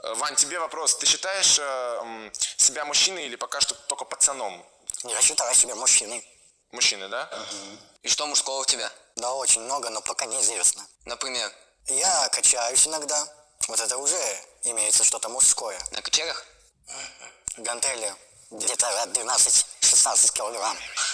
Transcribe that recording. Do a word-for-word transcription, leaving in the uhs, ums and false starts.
Вань, тебе вопрос. Ты считаешь э, себя мужчиной или пока что только пацаном? Я считаю себя мужчиной. Мужчины, да? Угу. И что мужского в тебя? Да, очень много, но пока неизвестно. Например? Я качаюсь иногда. Вот это уже имеется что-то мужское. На качелях? Гантели где-то двенадцать-шестнадцать килограмм.